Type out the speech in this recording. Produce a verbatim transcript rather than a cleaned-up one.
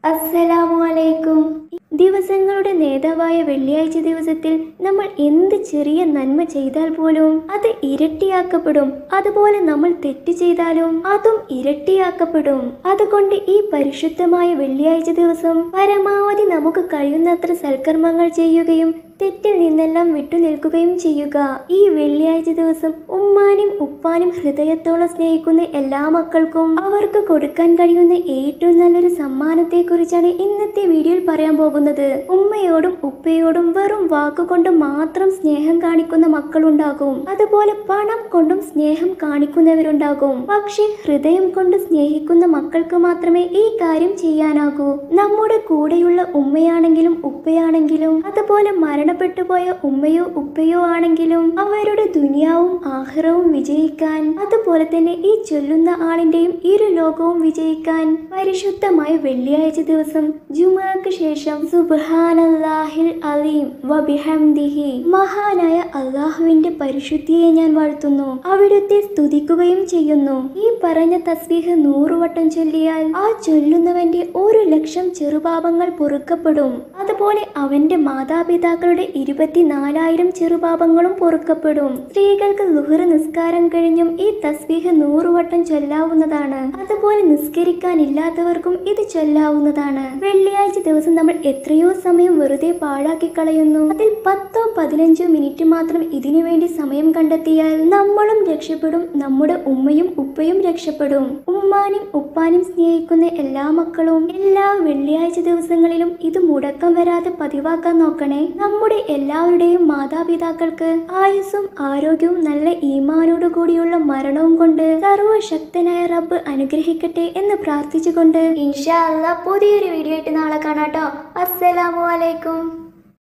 അസ്സലാമു അലൈക്കും. ദിവസങ്ങളുടെ നേതാവായ വെള്ളിയാഴ്ച ദിവസത്തിൽ നമ്മൾ എന്ത് ചെറിയ നന്മ ചെയ്താൽ പോലും അത് ഇരട്ടിയാക്കപ്പെടും. അതുപോലെ നമ്മൾ തെറ്റ് ചെയ്താലും അതും ഇരട്ടിയാക്കപ്പെടും. അതുകൊണ്ട് ഈ പരിശുദ്ധമായ വെള്ളിയാഴ്ച ദിവസം പരമാവധി നമുക്ക് കഴിയുന്നത്ര സൽക്കർമ്മങ്ങൾ ചെയ്യുകയും തെറ്റിൽ നിന്നെല്ലാം വിട്ടുനിൽക്കുകയും ചെയ്യുക. ഈ വെള്ളിയാഴ്ച ദിവസം ഉമ്മാനും ഉപ്പാനും ഹൃദയത്തോളം സ്നേഹിക്കുന്ന എല്ലാ മക്കൾക്കും അവർക്ക് കൊടുക്കാൻ കഴിയുന്ന ഏറ്റവും നല്ലൊരു സമ്മാനത്തെ കുറിച്ചാണ് ഇന്നത്തെ വീഡിയോയിൽ പറയാൻ പോകുന്നത്. ഉമ്മയോടും ഉപ്പയോടും വെറും വാക്കുകൊണ്ട് മാത്രം സ്നേഹം കാണിക്കുന്ന മക്കളുണ്ടാകും. അതുപോലെ പണം കൊണ്ടും സ്നേഹം കാണിക്കുന്നവരുണ്ടാകും. പക്ഷെ ഹൃദയം കൊണ്ട് സ്നേഹിക്കുന്ന മക്കൾക്ക് മാത്രമേ ഈ കാര്യം ചെയ്യാനാകൂ. നമ്മുടെ കൂടെയുള്ള ഉമ്മയാണെങ്കിലും ഉപ്പയാണെങ്കിലും അതുപോലെ മരണപ്പെട്ടുപോയ ഉമ്മയോ ഉപ്പയോ ആണെങ്കിലും അവരുടെ ദുനിയാവും ആഖിറവും വിജയിക്കാൻ, അതുപോലെ തന്നെ ഈ ചൊല്ലുന്ന ആളിന്റെയും ഇരു ലോകവും വിജയിക്കാൻ പരിശുദ്ധമായ വെള്ളിയാഴ്ച ദിവസം ജുമുഅക്ക് ശേഷം സുബ്ഹാനല്ലാഹിൽ അലീം വബിഹംദിഹി, മഹാനായ അല്ലാഹുവിന്റെ പരിശുദ്ധിയെ ഞാൻ വാഴ്ത്തുന്നു, അവിടുത്തെ സ്തുതിക്കുകയും ചെയ്യുന്നു. ഈ പറഞ്ഞ തസ്ബീഹ് നൂറുവട്ടം ചൊല്ലിയാൽ ആ ചൊല്ലുന്നവന്റെ ഒരു ലക്ഷം ചെറുപാപങ്ങൾ പൊറുക്കപ്പെടും. അതുപോലെ അവന്റെ മാതാപിതാക്കളുടെ ഇരുപത്തിനാലായിരം ചെറുപാപങ്ങളും പൊറുക്കപ്പെടും. സ്ത്രീകൾക്ക് ളുഹർ നിസ്കാരം കഴിഞ്ഞും ഈ തസ്ബീഹ് നൂറുവട്ടം ചൊല്ലാവുന്നതാണ്. അതുപോലെ നിസ്കരിക്കാനില്ലാത്തവർക്കും ഇത് ചൊല്ലാവുന്നതാണ്. വെള്ളിയാഴ്ച ദിവസം നമ്മൾ എത്രയോ സമയം വെറുതെ പാഴാക്കി കളയുന്നു. അതിൽ പത്തോ പതിനഞ്ചോ മിനിറ്റ് മാത്രം ഇതിനു വേണ്ടി സമയം കണ്ടെത്തിയാൽ നമ്മളും രക്ഷപ്പെടും, നമ്മുടെ ഉമ്മയും ഉപ്പയും രക്ഷപ്പെടും. ഉമ്മാനും ഉപ്പാനും സ്നേഹിക്കുന്ന എല്ലാ മക്കളും എല്ലാ വെള്ളിയാഴ്ച ദിവസങ്ങളിലും ഇത് മുടക്കം വരാതെ പതിവാക്കാൻ നോക്കണേ. നമ്മുടെ എല്ലാവരുടെയും മാതാപിതാക്കൾക്ക് ആയുസ്സും ആരോഗ്യവും നല്ല ഈമാനോടു കൂടിയുള്ള മരണവും കൊണ്ട് സർവശക്തനായ റബ്ബ് അനുഗ്രഹിക്കട്ടെ എന്ന് പ്രാർത്ഥിച്ചുകൊണ്ട് ഇൻഷാ അല്ലാഹ് പുതിയൊരു വീഡിയോ ആയിട്ട് നാളെ കാണാട്ടോ. അസ്സലാമു അലൈക്കും.